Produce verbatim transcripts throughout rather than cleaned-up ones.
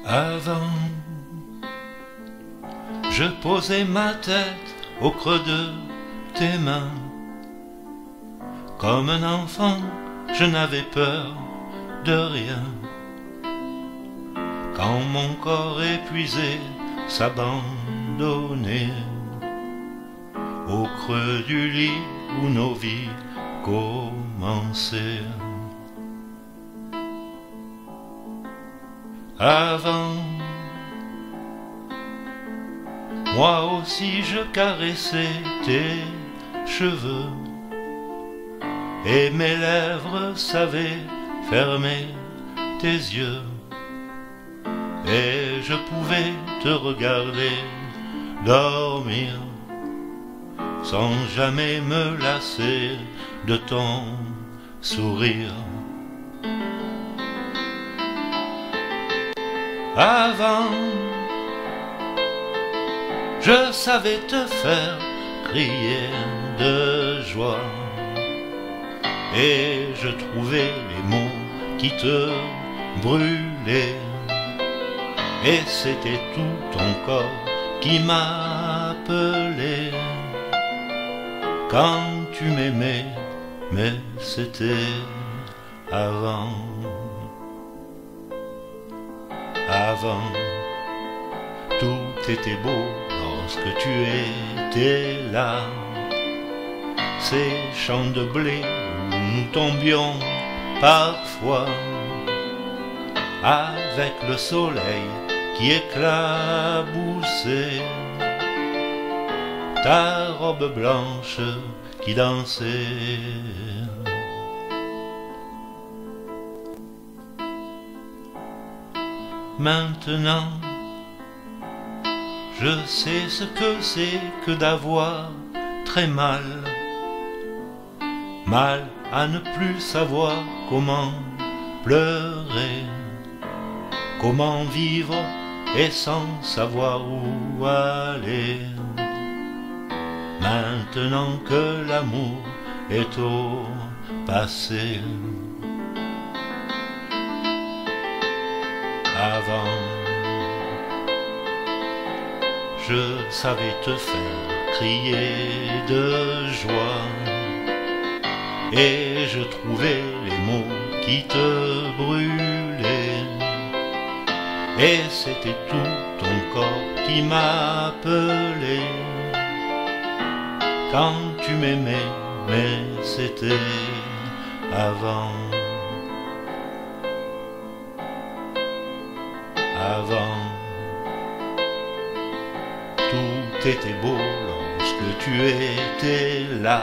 Avant, je posais ma tête au creux de tes mains. Comme un enfant, je n'avais peur de rien. Quand mon corps épuisé s'abandonnait au creux du lit où nos vies commençaient. Avant, moi aussi je caressais tes cheveux et mes lèvres savaient fermer tes yeux, et je pouvais te regarder dormir sans jamais me lasser de ton sourire. Avant, je savais te faire crier de joie, et je trouvais les mots qui te brûlaient, et c'était tout ton corps qui m'appelait. Quand tu m'aimais, mais c'était avant. Avant, tout était beau lorsque tu étais là. Ces champs de blé où nous tombions parfois, avec le soleil qui éclaboussait ta robe blanche qui dansait. Maintenant, je sais ce que c'est que d'avoir très mal, mal à ne plus savoir comment pleurer, comment vivre et sans savoir où aller. Maintenant que l'amour est au passé. Avant, je savais te faire crier de joie, et je trouvais les mots qui te brûlaient, et c'était tout ton corps qui m'appelait. Quand tu m'aimais, mais c'était avant. Avant, tout était beau lorsque tu étais là.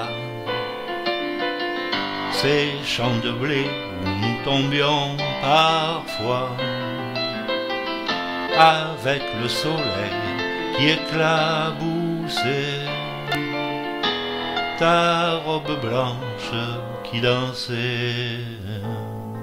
Ces champs de blé où nous tombions parfois, avec le soleil qui éclaboussait ta robe blanche qui dansait.